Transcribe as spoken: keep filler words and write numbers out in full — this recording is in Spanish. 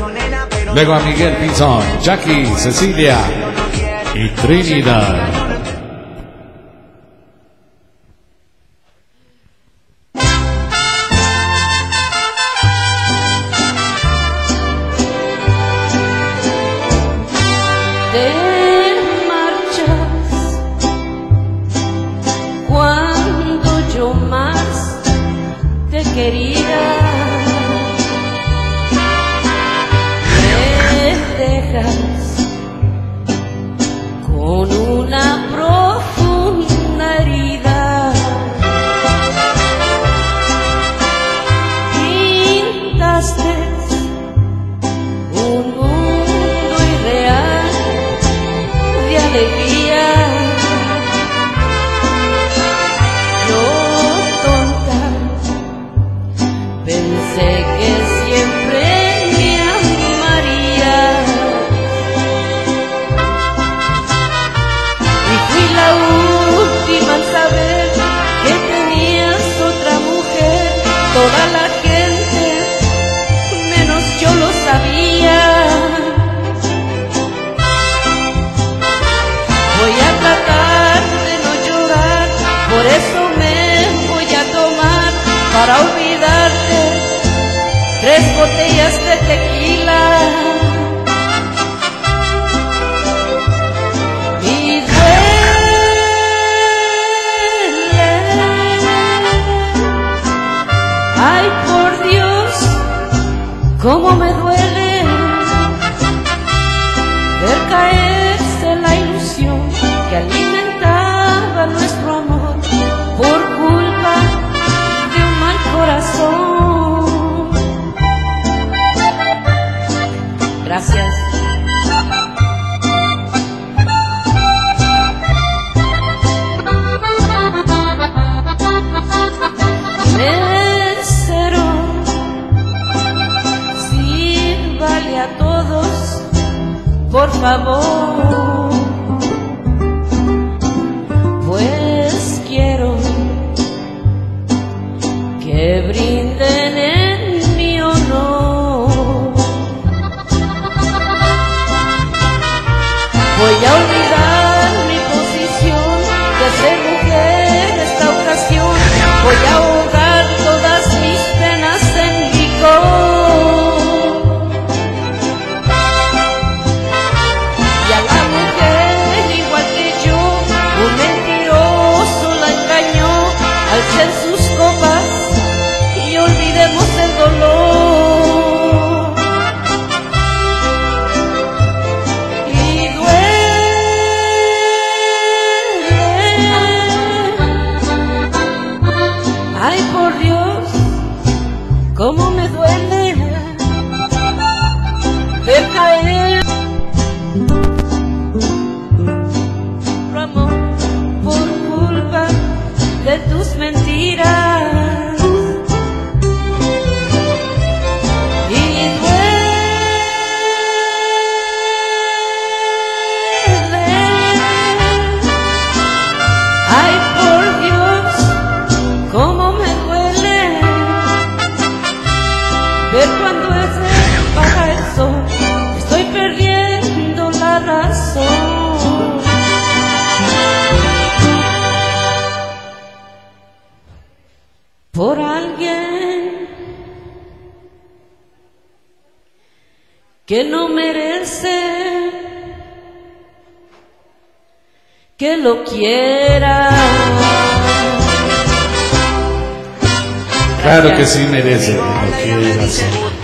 Luego a Miguel Pinzón, Jackie, Cecilia y Trinidad. Querida, me dejas con una profunda herida. Pintaste un mundo irreal de alegría. Pensé que siempre me amaría y fui la última en saber que tenías otra mujer. Toda la gente, menos yo lo sabía. Voy a tratar de no llorar, por eso me voy a tomar para olvidarte tres botellas de tequila. Y duele, ay por Dios, cómo me duele ver caerse la ilusión que alimentaba nuestro amor por culpa de un mal corazón. Gracias. Mesero, sírvale a todos, por favor, pues quiero que brinden en mi honor. Voy a olvidar mi posición de ser mujer esta ocasión. Voy a ahogar todas mis penas en licor. Y a la mujer igual que yo, un mentiroso la engañó al ser sus copas y olvidemos el dolor. Ay, por Dios, cómo me duele ver caer amor por culpa de tus mentiras. Y duele, ay, por Dios, cómo me duele ver cuando ese baja el sol, estoy perdiendo la razón. Por alguien que no merece que lo quiera. Claro que sí merece que lo quieras.